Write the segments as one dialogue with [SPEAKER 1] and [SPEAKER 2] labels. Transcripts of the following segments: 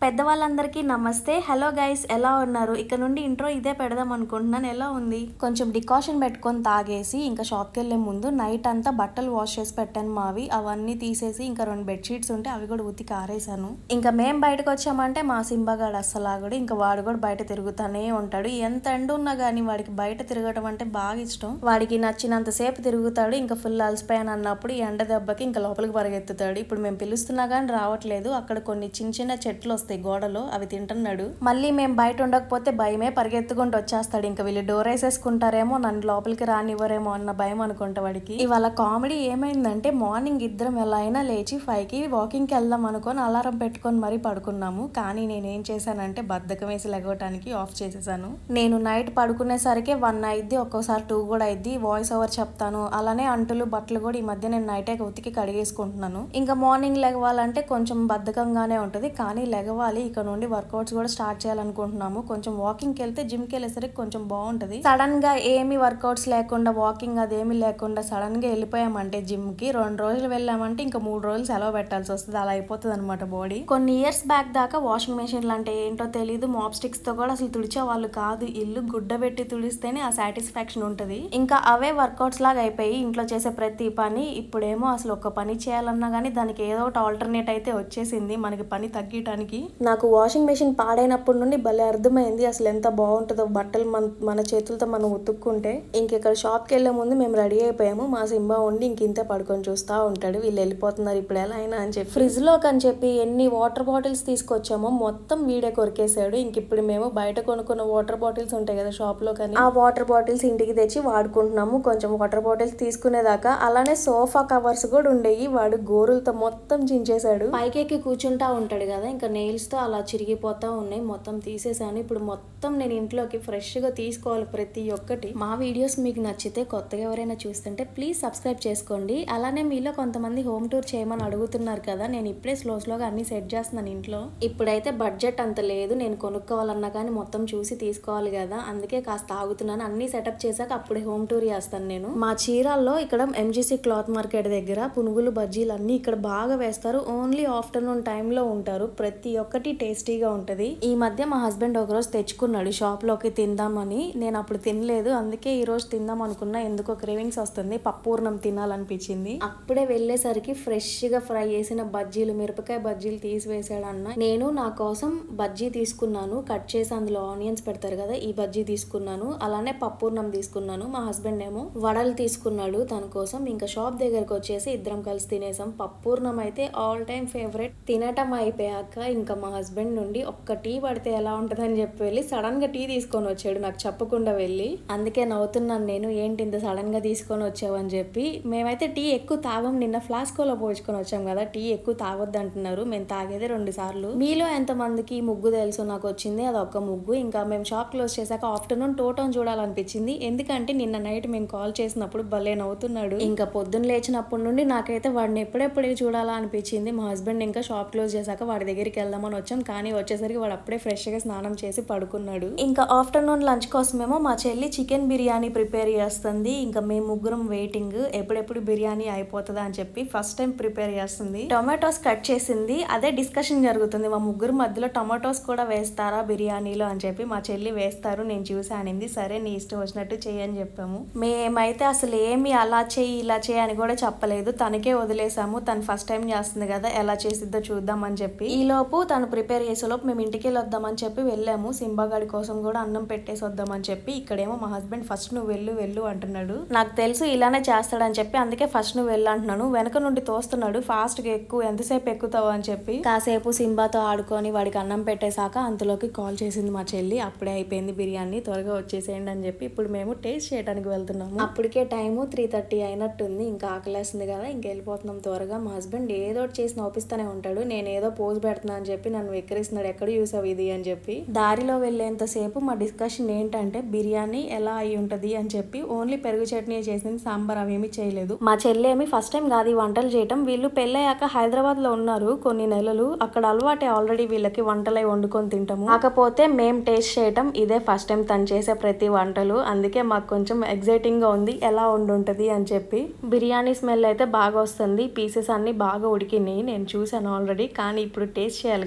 [SPEAKER 1] పెద్దవాళ్ళందరికీ నమస్తే. Hello guys, ఎలా ఉన్నారు? ఇక నుండి ఇంట్రో ఇదే పెడదాం అనుకుంటున్నాను. ఎలా ఉంది? కొంచెం డికాషన్ పెట్టుకొని తాగేసి ఇంకా షాప్కి వెళ్ళే ముందు నైట్ అంతా బట్టలు వాష్ చేసి పెట్టాను మావి. అవన్నీ తీసేసి ఇంకా 2 బెడ్షీట్స్ ఉంటే అవి కూడా ఉతికి ఆరేసాను. ఇంకా మేము బయటకు వచ్చామంటే మా సింబాగాడు అస్సలాగడు. ఇంకా వాడు కూడా బయట తిరుగుతానే ఉంటాడు. ఎంత ఎండ ఉన్నా కానీ వాడికి బయట తిరగడం అంటే బాగా ఇష్టం. వాడికి నచ్చినంతసేపు తిరుగుతాడు. ఇంకా ఫుల్ అలసిపోయాను అన్నప్పుడు ఈ ఎండ దెబ్బకి ఇంకా లోపలికి పరిగెత్తుతాడు. ఇప్పుడు మేము పిలుస్తున్నా కానీ రావట్లేదు. అక్కడ కొన్ని చిన్న చిన్న చెట్లు వస్తాయి గోడలో, అవి తింటున్నాడు. మళ్ళీ మేము బయట ఉండకపోతే భయమే, పరిగెత్తుకుంటూ వచ్చేస్తాడు. ఇంకా వీళ్ళు డోర్ వేసేసుకుంటారేమో, నన్ను లోపలికి రానివ్వరేమో అన్న భయం అనుకుంటా వాడికి. ఇవాళ కామెడీ ఏమైందంటే మార్నింగ్ ఇద్దరం ఎలా అయినా లేచి 5కి వాకింగ్కి వెళ్దాం అనుకొని అలారం పెట్టుకొని మరీ పడుకున్నాము. కానీ నేనేం చేశానంటే బద్ధకం వేసి లెగవటానికి ఆఫ్ చేసేసాను. నేను నైట్ పడుకునేసరికి 1 అయిద్ది, ఒక్కోసారి 2 కూడా అయిద్ది. వాయిస్ ఓవర్ చెప్తాను. అలానే అంటులు బట్టలు కూడా ఈ మధ్య నేను నైటే ఉతికి కడిగేసుకుంటున్నాను. ఇంకా మార్నింగ్ లెగవాలంటే కొంచెం బద్ధకంగానే ఉంటుంది, కానీ లెగవాలి. ఇక నుండి వర్కౌట్స్ కూడా స్టార్ట్ చేయాలనుకుంటున్నాము. కొంచెం వాకింగ్కి వెళ్తే జిమ్కి వెళ్ళేసరికి కొంచెం బాగుంటుంది. సడన్ గా ఏమి వర్కౌట్స్ లేకుండా, వాకింగ్ అదేమి లేకుండా సడన్ గా వెళ్ళిపోయామంటే జిమ్ కి 2 రోజులు వెళ్ళామంటే ఇంకా 3 రోజులు సెలవు పెట్టాల్సి వస్తుంది. అలా అయిపోతుంది అనమాట బాడీ. కొన్ని ఇయర్స్ బ్యాక్ దాకా వాషింగ్ మెషిన్లు అంటే ఏంటో తెలియదు, మాప్ స్టిక్స్ తో కూడా అసలు తుడిచే వాళ్ళు కాదు. ఇల్లు గుడ్డ పెట్టి తుడిస్తేనే ఆ సాటిస్ఫాక్షన్ ఉంటుంది. ఇంకా అవే వర్కౌట్స్ లాగా అయిపోయి ఇంట్లో చేసే ప్రతి పని. ఇప్పుడేమో అసలు ఒక పని చేయాలన్నా కానీ దానికి ఏదో ఒకటి ఆల్టర్నేట్ అయితే వచ్చేసింది మనకి పని తగ్గటానికి. నాకు వాషింగ్ మెషిన్ పాడైనప్పటి నుండి భలే అర్థమైంది అసలు ఎంత బాగుంటుందో బట్టలు మన చేతులతో మనం ఉతుక్కుంటే. ఇంక ఇక్కడ షాప్కి వెళ్లే ముందు మేము రెడీ అయిపోయాము. మా సింబా ఉండి ఇంకింతే పడుకొని చూస్తూ ఉంటాడు. వీళ్ళు వెళ్ళిపోతున్నారు ఇప్పుడు ఎలా అయినా అని చెప్పి ఫ్రిడ్జ్ లోకి అని చెప్పి ఎన్ని వాటర్ బాటిల్స్ తీసుకొచ్చామో మొత్తం వీడే కొరికేశాడు. ఇంక ఇప్పుడు మేము బయట కొనుక్కున్న వాటర్ బాటిల్స్ ఉంటాయి కదా షాప్ లో, కానీ ఆ వాటర్ బాటిల్స్ ఇంటికి తెచ్చి వాడుకుంటున్నాము. కొంచెం వాటర్ బాటిల్స్ తీసుకునేదాకా అలానే సోఫా కవర్స్ కూడా ఉండేవి. వాడు గోరులతో మొత్తం చించేశాడు. పైకెక్కి కూర్చుంటా ఉంటాడు కదా, ఇంకా నెయిల్స్ తో అలా చిరిగిపోతా ఉన్నాయి. మొత్తం తీసేసాను. ఇప్పుడు మొత్తం నేను ఇంట్లోకి ఫ్రెష్ గా తీసుకోవాలి ప్రతి ఒక్కటి. మా వీడియోస్ మీకు నచ్చితే కొత్తగా ఎవరైనా చూస్తుంటే ప్లీజ్ సబ్స్క్రైబ్ చేసుకోండి. అలానే మీలో కొంతమంది హోమ్ టూర్ చేయమని అడుగుతున్నారు కదా, నేను ఇప్పుడే స్లోగా అన్ని సెట్ చేస్తున్నాను ఇంట్లో. ఇప్పుడైతే బడ్జెట్ అంత లేదు, నేను కొనుక్కోవాలన్నా కానీ మొత్తం చూసి తీసుకోవాలి కదా, అందుకే కాస్త ఆగుతున్నాను. అన్ని సెటప్ చేశాక అప్పుడే హోమ్ టూర్ చేస్తాను నేను. మా చీరాల్లో ఇక్కడ ఎంజీసీ క్లాత్ మార్కెట్ దగ్గర పునుగులు బజ్జీలు అన్ని ఇక్కడ బాగా వేస్తారు. ఓన్లీ ఆఫ్టర్నూన్ టైంలో ఉంటారు. ప్రతి ఒక్కటి టేస్టీగా ఉంటది. ఈ మధ్య మా హస్బెండ్ ఒకరోజు తెచ్చుకున్నాడు షాప్ లోకి తిందామని. నేను అప్పుడు తినలేదు, అందుకే ఈ రోజు తిందాం అనుకున్నా. ఎందుకో క్రేవింగ్స్ వస్తుంది, పప్పూర్ణం తినాలనిపించింది. అప్పుడే వెళ్ళేసరికి ఫ్రెష్ గా ఫ్రై చేసిన బజ్జీలు, మిరపకాయ బజ్జీలు తీసివేసాడు అన్న. నేను నా కోసం బజ్జీ తీసుకున్నాను, కట్ చేసి అందులో ఆనియన్స్ పెడతారు కదా, ఈ బజ్జీ తీసుకున్నాను. అలానే పప్పూర్ణం తీసుకున్నాను. మా హస్బెండ్ ఏమో వడలు తీసుకున్నాడు తన కోసం. ఇంకా షాప్ దగ్గరకు వచ్చేసి ఇద్దరం కలిసి తినేసాం. పప్పూర్ణం అయితే ఆల్ టైమ్ ఫేవరెట్. తినటం అయిపోయాక ఇంకా మా హస్బెండ్ నుండి ఒక్క టీ పడితే ఎలా ఉంటుందని చెప్పి వెళ్ళి సడన్ గా టీ తీసుకొని వచ్చాడు నాకు చెప్పకుండా వెళ్ళి. అందుకే నవ్వుతున్నాను నేను, ఏంటి ఇంత సడన్ గా తీసుకొని వచ్చావని చెప్పి. మేమైతే టీ ఎక్కువ తాగం, నిన్న ఫ్లాస్కోలో పోసుకొని వచ్చాం కదా, టీ ఎక్కువ తాగొద్దు అంటున్నారు. మేము తాగేదే 2 సార్లు. మీలో ఎంతమందికి ముగ్గు తెలుసు? నాకు వచ్చింది అది ఒక్క ముగ్గు. ఇంకా మేము షాప్ క్లోజ్ చేశాక ఆఫ్టర్నూన్ టోటోన్ చూడాలనిపించింది. ఎందుకంటే నిన్న నైట్ మేము కాల్ చేసినప్పుడు భలే నవ్వుతున్నాడు. ఇంకా పొద్దున్న లేచినప్పటి నుండి నాకైతే వాడిని ఎప్పుడెప్పుడే చూడాలా అనిపించింది. మా హస్బెండ్ ఇంకా షాప్ క్లోజ్ చేశాక వాడి దగ్గరికి వెళ్దామని వచ్చాం, కానీ వచ్చేసరికి వాడు అప్పుడే ఫ్రెష్ గా స్నానం చేసి పడుకున్నాడు. ఇంకా ఆఫ్టర్నూన్ లంచ్ కోసమేమో మా చెల్లి చికెన్ బిర్యానీ ప్రిపేర్ చేస్తుంది. ఇంకా మేము ముగ్గురం వెయిటింగ్, ఎప్పుడెప్పుడు బిర్యానీ అయిపోతుందా అని చెప్పి. ఫస్ట్ టైం ప్రిపేర్ చేస్తుంది. టొమాటోస్ కట్ చేసింది, అదే డిస్కషన్ జరుగుతుంది మా ముగ్గురు మధ్యలో. టొమాటోస్ కూడా వేస్తారా బిర్యానీలో అని చెప్పి. మా చెల్లి వేస్తారు, నేను చూసానింది. సరే నీ ఇష్టం వచ్చినట్టు చేయని చెప్పాము. మేమైతే అసలు ఏమి అలా చేయి ఇలా చేయి అని కూడా చెప్పలేదు, తనకే వదిలేసాము. తను ఫస్ట్ టైం చేస్తుంది కదా, ఎలా చేసిద్దో చూద్దాం అని చెప్పి. ఈ లోపు తను ప్రిపేర్ చేసేలోపు మేము ఇంటికి వద్దామని చెప్పి వెళ్ళాము. సింబాగాడి కోసం కూడా అన్నం పెట్టేసి వద్దామని చెప్పి. ఇక్కడేమో మా హస్బెండ్ ఫస్ట్ నువ్వు వెళ్ళు అంటున్నాడు. నాకు తెలుసు ఇలానే చేస్తాడని చెప్పి, అందుకే ఫస్ట్ నువ్వు వెళ్ళు అంటున్నాను. వెనక నుండి తోస్తున్నాడు, ఫాస్ట్ గా ఎక్కువ, ఎంతసేపు ఎక్కుతావు అని చెప్పి. కాసేపు సింబాతో ఆడుకొని వాడికి అన్నం పెట్టేశాక అంతలోకి కాల్ చేసింది మా చెల్లి. అప్పుడే అయిపోయింది బిర్యానీ, త్వరగా వచ్చేసేయండి అని చెప్పి. ఇప్పుడు మేము టేస్ట్ చేయడానికి వెళ్తున్నాము. అప్పటికే టైము 3:30 అయినట్టుంది. ఇంకా ఆకలేస్తుంది కదా, ఇంక వెళ్ళిపోతున్నాం త్వరగా. మా హస్బెండ్ ఏదో చేసి నవ్విస్తూనే ఉంటాడు. నేను ఏదో పోజ్ పెడుతున్నా అని చెప్పి నన్ను వెక్కిరిస్తున్నాడు, ఎక్కడ చూసావు ఇది అని చెప్పి. దారిలో వెళ్ళేంతసేపు మా డిస్కషన్ ఏంటంటే బిర్యానీ ఎలా అయి ఉంటది అని చెప్పి. ఓన్లీ పెరుగు చట్నీ చేసింది, సాంబార్ అవేమి చేయలేదు. మా చెల్లేమి ఫస్ట్ టైం కాదు ఈ వంటలు చేయటం. వీళ్ళు పెళ్ళయ్యాక హైదరాబాద్ లో ఉన్నారు కొన్ని నెలలు, అక్కడ అలవాటే ఆల్రెడీ వీళ్ళకి వంటలై వండుకొని తింటాము. కాకపోతే మేం టేస్ట్ చేయటం ఇదే ఫస్ట్ టైం తను చేసే ప్రతి వంటలు. అందుకే మాకు కొంచెం ఎగ్జైటింగ్ గా ఉంది ఎలా ఉండుంటది అని చెప్పి. బిర్యానీ స్మెల్ అయితే బాగా వస్తుంది, పీసెస్ అన్ని బాగా ఉడికినాయి, నేను చూసాను ఆల్రెడీ. కానీ ఇప్పుడు టేస్ట్ చేయాలి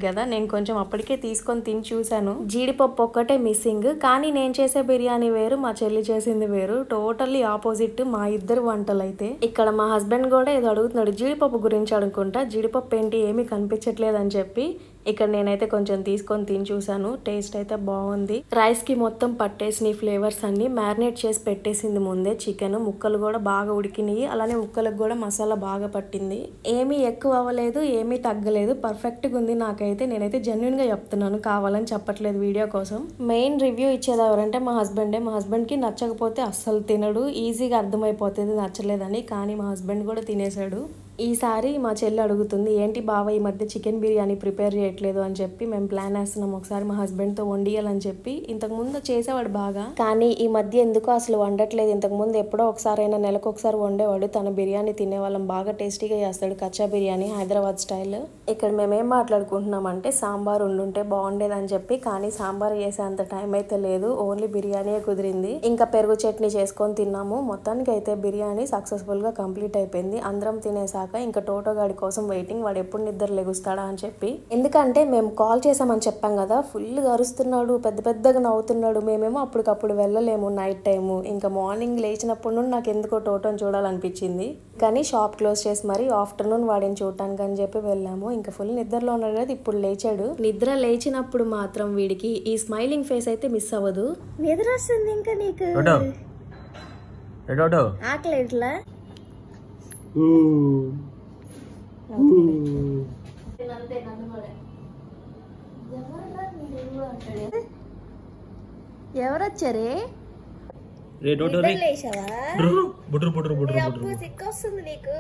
[SPEAKER 1] కదా, నేను కొంచెం అప్పటికే తీసుకొని తిని చూశాను. జీడిపప్పు ఒక్కటే మిస్సింగ్, కానీ నేను చేసే బిర్యానీ వేరు, మా చెల్లి చేసింది వేరు. టోటల్లీ ఆపోజిట్ మా ఇద్దరు వంటలు అయితే. ఇక్కడ మా హస్బెండ్ కూడా ఏదో అడుగుతున్నాడు జీడిపప్పు గురించి అనుకుంటా. జీడిపప్పు ఏంటి ఏమీ కనిపించట్లేదు అని చెప్పి ఇక్కడ నేనైతే కొంచెం తీసుకొని తిని చూసాను. టేస్ట్ అయితే బాగుంది. రైస్ కి మొత్తం పట్టేసిన ఫ్లేవర్స్ అన్ని మ్యారినేట్ చేసి పెట్టేసింది ముందే. చికెన్ ముక్కలు కూడా బాగా ఉడికినాయి, అలానే ముక్కలకు కూడా మసాలా బాగా పట్టింది. ఏమీ ఎక్కువ అవ్వలేదు, ఏమీ తగ్గలేదు, పర్ఫెక్ట్ గా ఉంది. నాకైతే నేనైతే జెన్యున్ గా చెప్తున్నాను, కావాలని చెప్పట్లేదు వీడియో కోసం. మెయిన్ రివ్యూ ఇచ్చేది ఎవరంటే మా హస్బెండే. మా హస్బెండ్ కి నచ్చకపోతే అస్సలు తినడు, ఈజీగా అర్థమైపోతుంది నచ్చలేదని. కానీ మా హస్బెండ్ కూడా తినేసాడు. ఈసారి మా చెల్లి అడుగుతుంది ఏంటి బావ ఈ మధ్య చికెన్ బిర్యానీ ప్రిపేర్ చేయట్లేదు అని చెప్పి. మేము ప్లాన్ వేస్తున్నాం ఒకసారి మా హస్బెండ్ తో వండియాలని చెప్పి. ఇంతకు ముందు చేసేవాడు బాగా, కానీ ఈ మధ్య ఎందుకో అసలు వండట్లేదు. ఇంతకు ముందు ఎప్పుడో ఒకసారైనా నెలకు ఒకసారి వండేవాడు. తన బిర్యానీ తినేవాళ్ళం, బాగా టేస్టీగా చేస్తాడు కచ్చా బిర్యానీ హైదరాబాద్ స్టైల్. ఇక్కడ మేమేం మాట్లాడుకుంటున్నాం అంటే సాంబార్ ఉండుంటే బాగుండేది అని చెప్పి, కానీ సాంబార్ చేసేంత టైం అయితే లేదు, ఓన్లీ బిర్యానీ కుదిరింది. ఇంకా పెరుగు చట్నీ చేసుకొని తిన్నాము. మొత్తానికి అయితే బిర్యానీ సక్సెస్ఫుల్ గా కంప్లీట్ అయిపోయింది. అందరం తినేసా ఇంకా టోటో గాడి కోసం వెయిటింగ్, వాడు ఎప్పుడు నిద్ర లెగుస్తాడా అని చెప్పి. ఎందుకంటే మేము కాల్ చేసామని చెప్పాం కదా, ఫుల్ అరుస్తున్నాడు, పెద్ద పెద్దగా నవ్వుతున్నాడు. మేమేమో అప్పటికప్పుడు వెళ్ళలేము నైట్ టైము. ఇంకా మార్నింగ్ లేచినప్పుడు నుండి నాకు ఎందుకో టోటోని చూడాలనిపించింది, కానీ షాప్ క్లోజ్ చేసి మరి ఆఫ్టర్నూన్ వాడిని చూడటానికి అని చెప్పి వెళ్ళాము. ఇంకా ఫుల్ నిద్రలో ఉన్నాడు కదా, ఇప్పుడు లేచాడు. నిద్ర లేచినప్పుడు మాత్రం వీడికి ఈ స్మైలింగ్ ఫేస్ అయితే మిస్ అవ్వదు. నిద్ర వస్తుంది ఇంకా నీకు ఆకలి ఇట్లా ఎవరొచ్చారే? సిక్కొస్తుంది నీకు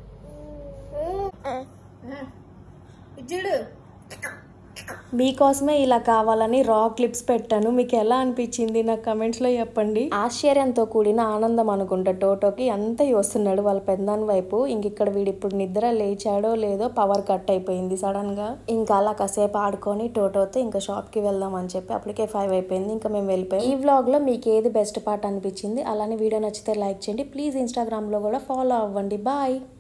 [SPEAKER 1] చూడు. మీకోసమే ఇలా కావాలని రా క్లిప్స్ పెట్టాను. మీకు ఎలా అనిపించింది నాకు కమెంట్స్ లో చెప్పండి. ఆశ్చర్యంతో కూడిన ఆనందం అనుకుంటా టోటోకి, అంతా వస్తున్నాడు వాళ్ళ పెద్దాని వైపు. ఇక్కడ వీడు ఇప్పుడు నిద్ర లేచాడో లేదో పవర్ కట్ అయిపోయింది సడన్ గా. ఇంకా అలా కాసేపు ఆడుకొని టోటోతో ఇంకా షాప్ కి వెళ్దాం అని చెప్పి అప్పటికే 5 అయిపోయింది. ఇంకా మేము వెళ్ళిపోయాం. ఈ వ్లాగ్ లో మీకు ఏది బెస్ట్ పార్ట్ అనిపించింది, అలానే వీడియో నచ్చితే లైక్ చేయండి ప్లీజ్. ఇన్స్టాగ్రామ్ లో కూడా ఫాలో అవ్వండి. బాయ్.